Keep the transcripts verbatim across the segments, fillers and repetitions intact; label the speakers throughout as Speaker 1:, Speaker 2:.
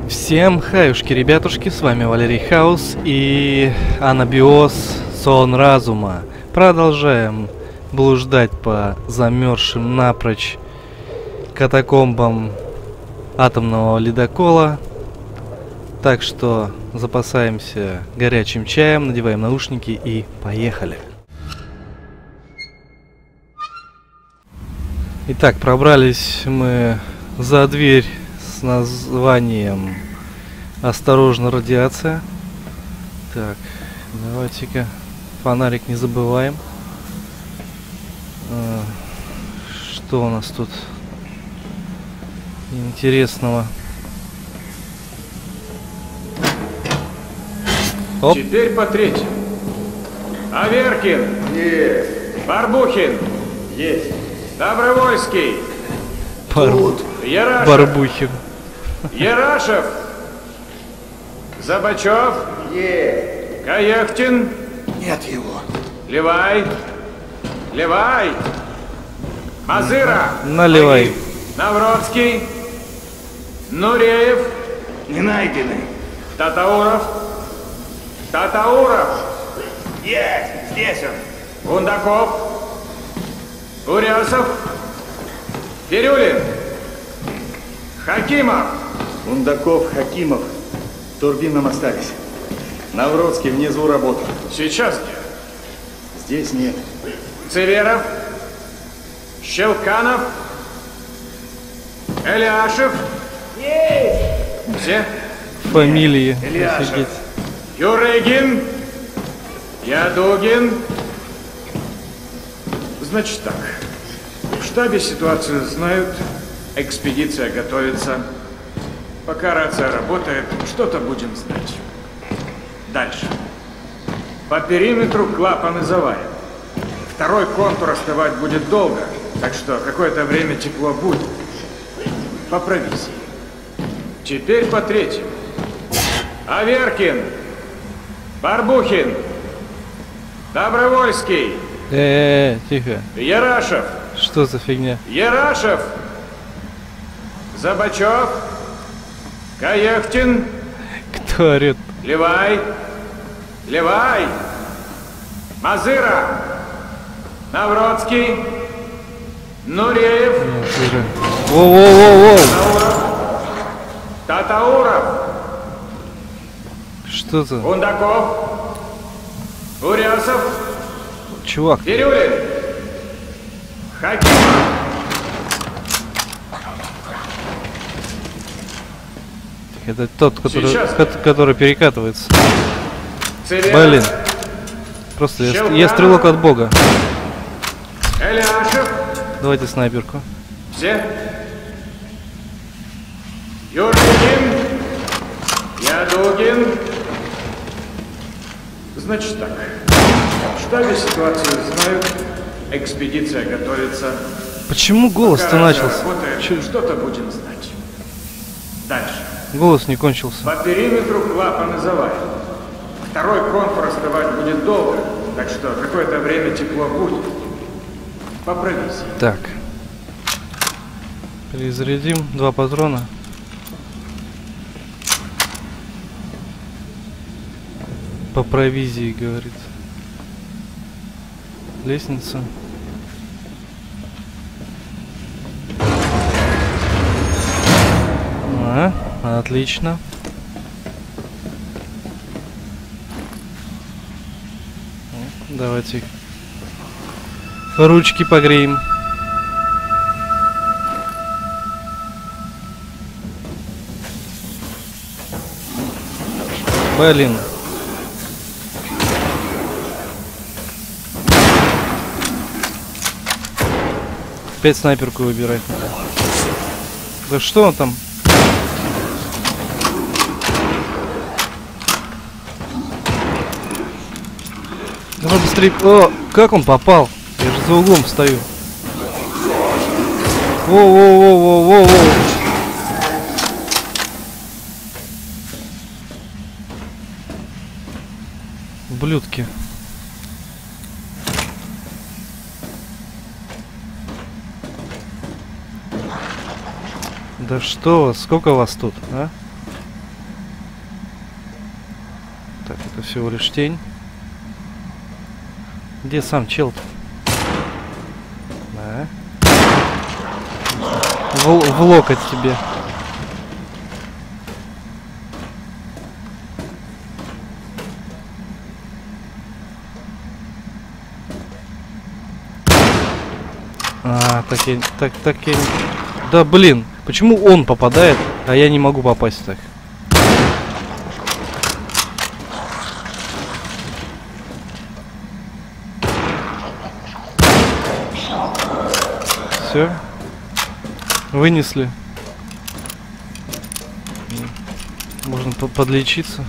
Speaker 1: Всем хаюшки, ребятушки, с вами Валерий Хаус и Анабиоз Сон Разума. Продолжаем блуждать по замерзшим напрочь катакомбам атомного ледокола. Так что запасаемся горячим чаем, надеваем наушники и поехали. Итак, пробрались мы за дверь с названием «Осторожно, радиация». Так, давайте-ка фонарик не забываем. А, что у нас тут интересного? Оп.
Speaker 2: Теперь по третьему. Аверкин.
Speaker 3: Есть.
Speaker 2: Барбухин.
Speaker 3: Есть.
Speaker 2: Добровольский.
Speaker 1: Бар...
Speaker 2: Ярашев.
Speaker 1: Барбухин.
Speaker 2: Ярашев. Забачев.
Speaker 3: Есть.
Speaker 2: Каехтин.
Speaker 3: Нет его.
Speaker 2: Левай. Левай. Мазыра.
Speaker 1: Наливай.
Speaker 2: Навродский. Нуреев.
Speaker 3: Не найдены.
Speaker 2: Татауров. Татауров.
Speaker 3: Есть. Здесь он.
Speaker 2: Гундаков. Урясов. Фирюлин. Хакимов.
Speaker 3: Ундаков, Хакимов. Турбином остались. Навродский внизу работал.
Speaker 2: Сейчас где?
Speaker 3: Здесь нет.
Speaker 2: Цеверов. Щелканов. Эляшев.
Speaker 3: Есть.
Speaker 2: Все?
Speaker 1: Фамилии.
Speaker 3: Ильяшев.
Speaker 1: Офигеть.
Speaker 2: Юрыгин. Ядугин. Значит так. В штабе ситуацию знают. Экспедиция готовится. Пока рация работает, что-то будем знать. Дальше. По периметру клапаны заварен. Второй контур остывать будет долго, так что какое-то время тепло будет. По провизии. Теперь по третьему. Аверкин. Барбухин. Добровольский.
Speaker 1: Э-э-э, тихо.
Speaker 2: Ярашев.
Speaker 1: Что за фигня?
Speaker 2: Ярашев. Забачев. Каехтин.
Speaker 1: Кто орет?
Speaker 2: Левай. Левай. Мазыра. Навродский. Нуреев.
Speaker 1: Воу-воу-воу-воу.
Speaker 2: Татауров. Татауров.
Speaker 1: Что за...
Speaker 2: Гундаков. Урясов.
Speaker 1: Чувак.
Speaker 2: Фирюлин. Хакимов.
Speaker 1: Это тот, который,
Speaker 2: Сейчас.
Speaker 1: ко- который перекатывается.
Speaker 2: Цеверов.
Speaker 1: Блин. Просто я, ст- я стрелок от бога.
Speaker 2: Эляшев.
Speaker 1: Давайте снайперку.
Speaker 2: Все? Юргин. Ядугин. Значит так. В штабе ситуацию знают. Экспедиция готовится.
Speaker 1: Почему голос-то
Speaker 2: Пока рация
Speaker 1: начался?
Speaker 2: работает,
Speaker 1: Чё-
Speaker 2: что-то будем знать. Дальше.
Speaker 1: Голос не кончился.
Speaker 2: По периметру клапаны заварен. Второй контур остывать будет долго, так что какое-то время тепло будет. По провизии.
Speaker 1: Так. Перезарядим два патрона. По провизии, говорит. Лестница. А, отлично. Давайте ручки погреем. Блин. Опять снайперку выбирать надо. Да что он там? Давай быстрее. О, как он попал? Я же за углом стою. Воу-воу-воу-воу-воу-воу. Ублюдки. Да что вас, сколько вас тут, а? Так, это всего лишь тень. Где сам чел-то? Да. В, в локоть тебе. А, так я... Так, так я... Да блин, почему он попадает, а я не могу попасть так? Все. Вынесли. Можно по подлечиться.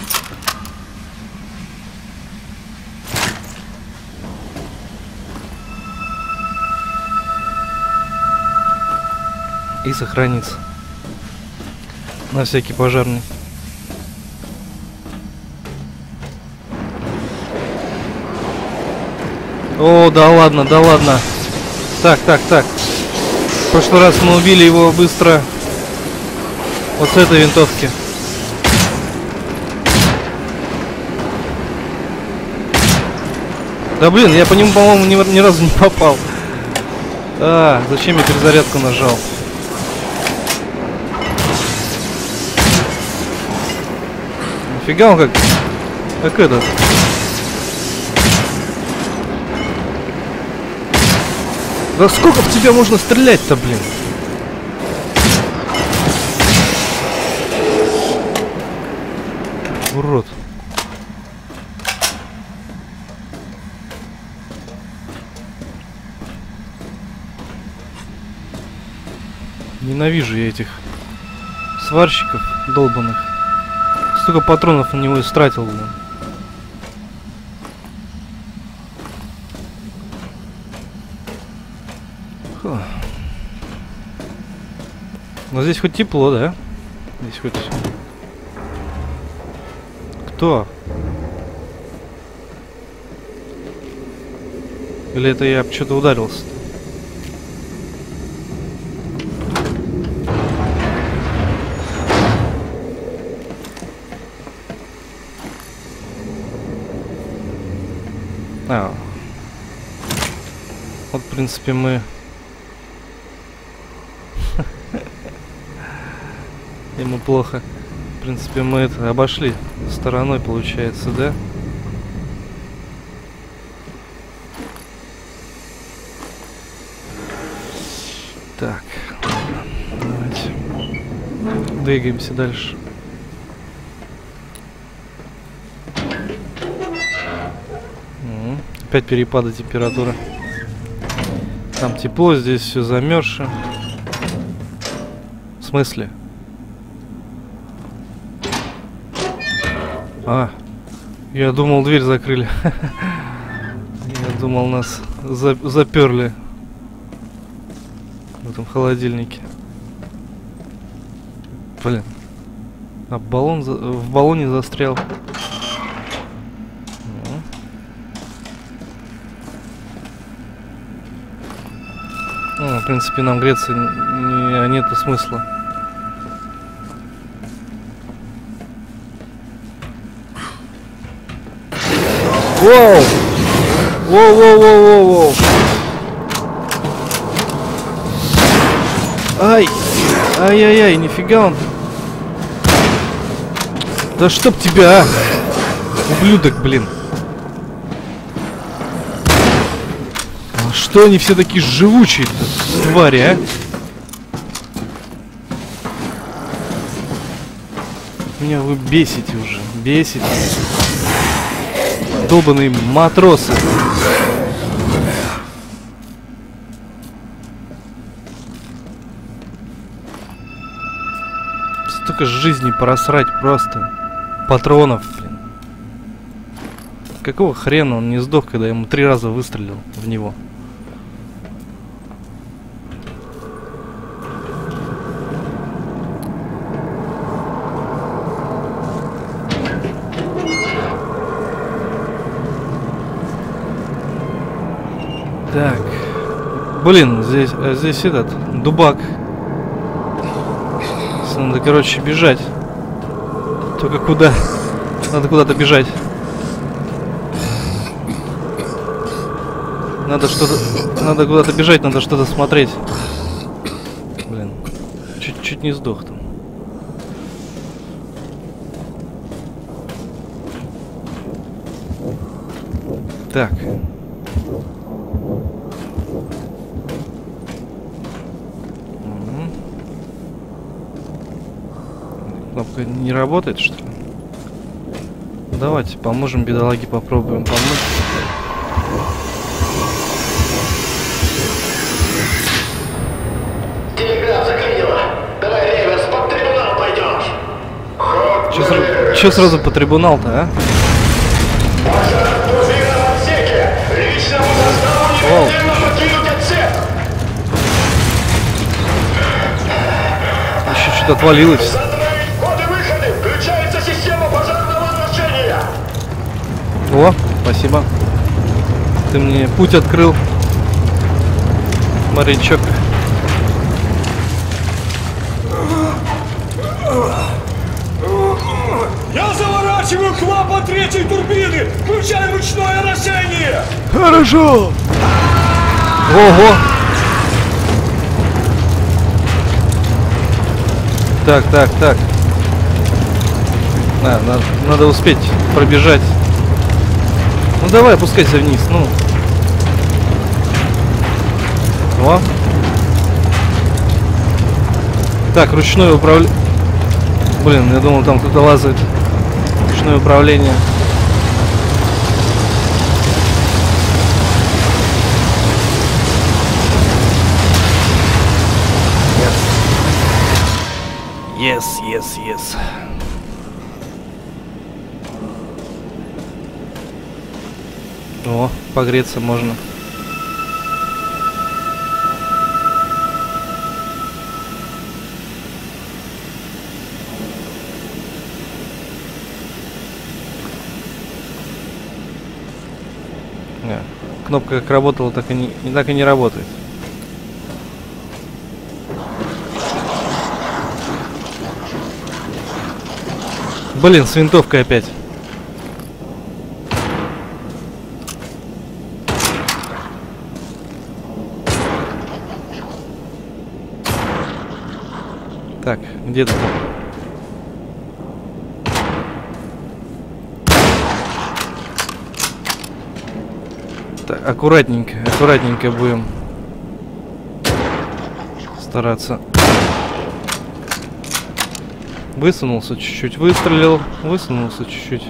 Speaker 1: И сохраниться. На всякий пожарный. О, да ладно, да ладно. Так, так, так. В прошлый раз мы убили его быстро. Вот с этой винтовки. Да блин, я по нему, по-моему, ни, ни разу не попал. А, зачем я перезарядку нажал? Нифига он как... Как этот... Да сколько в тебя можно стрелять-то, блин? Урод. Ненавижу я этих сварщиков долбаных. Столько патронов на него истратил, блин. Но здесь хоть тепло, да? Здесь хоть... Кто? Или это я об что-то ударился? А. Вот, в принципе, мы... Ему плохо. В принципе, мы это обошли стороной, получается, да? Так. Давайте. Двигаемся дальше. Угу. Опять перепады температуры. Там тепло, здесь все замерзшее. В смысле? А, я думал, дверь закрыли. Я думал, нас за заперли в этом холодильнике. Блин. А баллон за в баллоне застрял. Ну, в принципе, нам греться не, нету смысла. Воу! Воу-воу-воу-воу-воу! Ай! Ай-яй-яй, нифига он! Да чтоб тебя, а! Ублюдок, блин! А что они все такие живучие-то, твари, а? Меня вы бесите уже, бесите. Долбаные матросы. Столько жизней просрать просто. Патронов, блин. Какого хрена он не сдох, когда я ему три раза выстрелил в него? Так, блин, здесь, здесь этот, дубак. Надо, короче, бежать. Только куда? Надо куда-то бежать. Надо что-то... Надо куда-то бежать, надо что-то смотреть. Блин. Чуть-чуть не сдох там. Так. Угу. Кнопка не работает, что ли? Давайте поможем бедолаге, попробуем помочь.
Speaker 4: Телеграф заклинило. Давай, Реверс, под трибунал пойдешь.
Speaker 1: Че сразу, че сразу по трибунал-то, а?
Speaker 4: Пожар в турбинном отсеке. Личному составу немедленно покинуть отсек.
Speaker 1: Еще что-то отвалилось.
Speaker 4: Затравить входы-выходы. Включается система пожарного гашения.
Speaker 1: О, спасибо. Ты мне путь открыл, морячок.
Speaker 4: Я заворачиваю клапан третьей турбины. Включай ручное орошение.
Speaker 1: Хорошо. Ого. Так, так, так. А, надо, надо успеть пробежать. Ну давай, опускайся вниз, ну. О. Так, ручное управление. Блин, я думал, там кто-то лазает. Ручное управление. Yes, yes, yes. О, погреться можно. Не, кнопка как работала, так и не, не так и не работает. Блин, с винтовкой опять. Так, где ты? Так, аккуратненько, аккуратненько будем стараться. Высунулся чуть-чуть, выстрелил, высунулся чуть-чуть.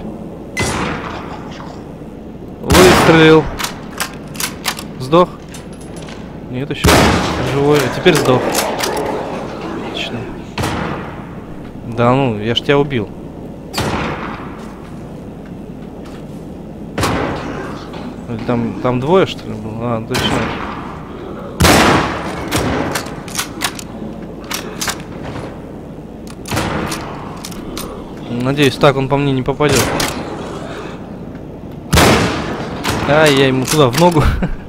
Speaker 1: Выстрелил. Сдох? Нет, еще живой, а теперь сдох. Отлично. Да ну, я ж тебя убил. Там, там двое, что ли, было? А, точно. Надеюсь, так он по мне не попадет. А, я ему туда, в ногу.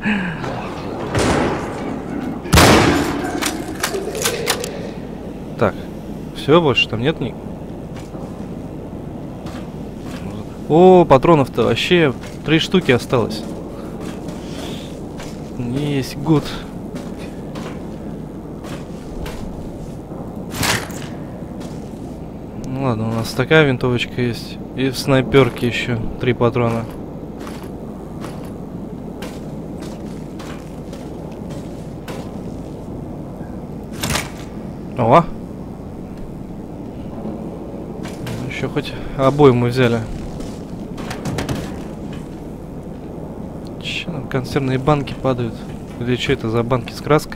Speaker 1: Так, все, больше там нет ни. О, патронов-то вообще три штуки осталось. Есть, гуд. Ну ладно, у нас такая винтовочка есть. И в снайперке еще три патрона. О! Еще хоть обои мы взяли. Че там консервные банки падают? Или что это за банки с краской?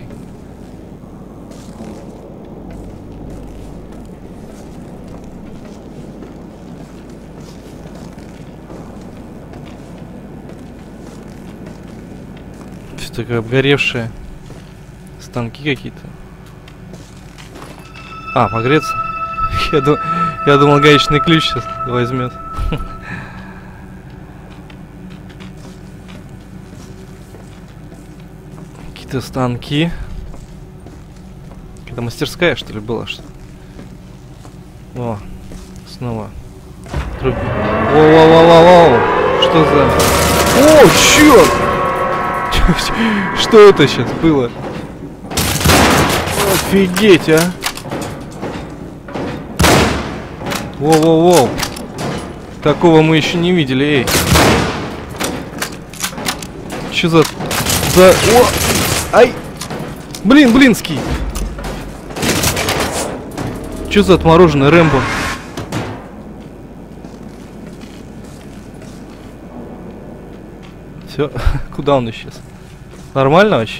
Speaker 1: Все такое обгоревшее. Станки какие-то. А, погреться? Я, ду я думал, гаечный ключ сейчас возьмет. Какие-то станки. Это мастерская, что ли, была? Что? О, снова Труби. Воу-воу-воу-воу. Что за... О, черт! Что это сейчас было? Офигеть, а! Воу-воу-воу. Такого мы еще не видели, эй. Что за... за... О! Ай! Блин, блинский! Что за отмороженный Рэмбо? Все, куда он исчез? Нормально вообще?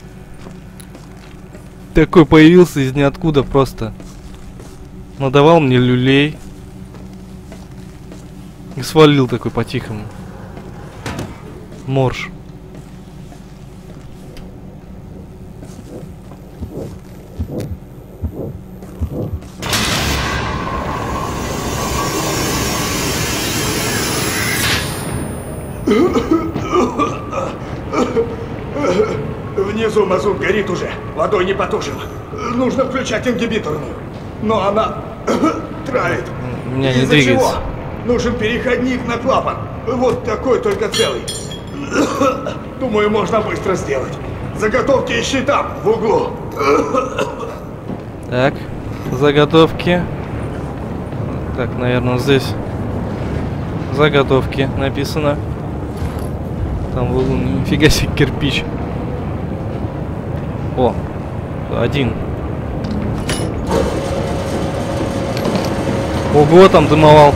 Speaker 1: Такой появился из ниоткуда просто. Надавал мне люлей. И свалил такой по-тихому. Морж.
Speaker 3: Внизу мазут горит уже. Водой не потушил. Нужно включать ингибиторную. Но она травит.
Speaker 1: Меня не
Speaker 3: Из-за
Speaker 1: двигается.
Speaker 3: чего? Нужен переходник на клапан. Вот такой, только целый. Думаю, можно быстро сделать. Заготовки ищи там, в углу.
Speaker 1: Так, заготовки. Так, наверное, вот здесь заготовки написано. Там в углу, нифига себе, кирпич. О, один. Ого, там дымовал.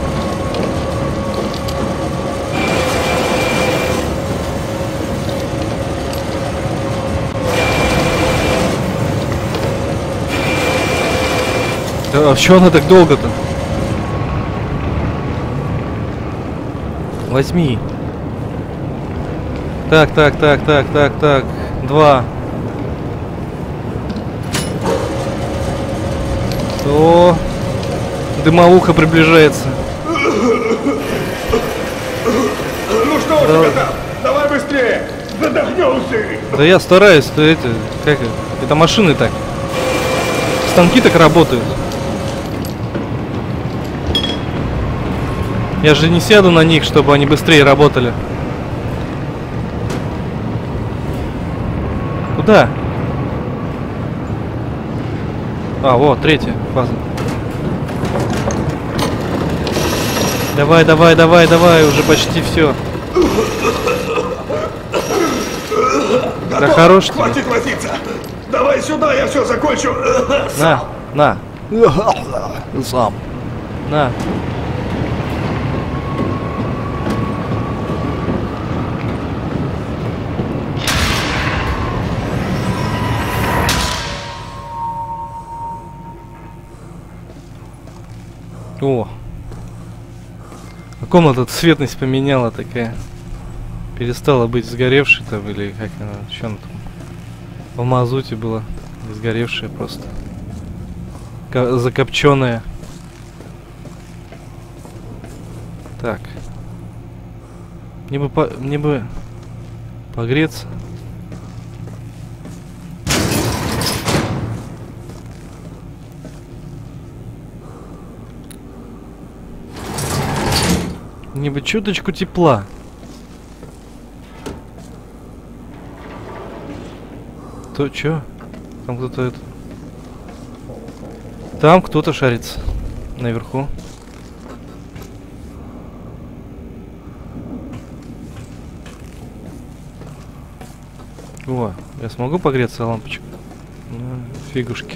Speaker 1: А чё она так долго-то? Возьми. Так, так, так, так, так, так. Два. О, дымовуха приближается.
Speaker 3: Ну что у тебя там? Давай быстрее! Задохнемся!
Speaker 1: Да я стараюсь, то это, как это, это машины так. Станки так работают. Я же не сяду на них, чтобы они быстрее работали. Куда? А, вот, третья фаза. Давай, давай, давай, давай, уже почти все. Да хорош тебе.
Speaker 3: Хватит возиться! Давай сюда, я все закончу!
Speaker 1: На, на. Сам. На. О, а комната цветность поменяла такая, перестала быть сгоревшей там, или как она, что она там в мазуте была, сгоревшая просто, закопченная. Так, мне бы по, мне бы погреться. Мне бы чуточку тепла. То чё? Там кто-то это... Там кто-то шарится. Наверху. О, я смогу погреться лампочку? Ну, фигушки.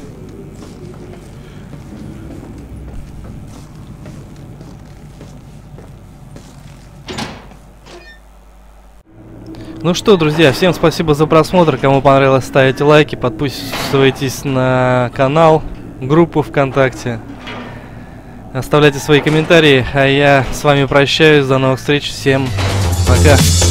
Speaker 1: Ну что, друзья, всем спасибо за просмотр. Кому понравилось, ставите лайки, подписывайтесь на канал, группу ВКонтакте, оставляйте свои комментарии. А я с вами прощаюсь, до новых встреч, всем пока.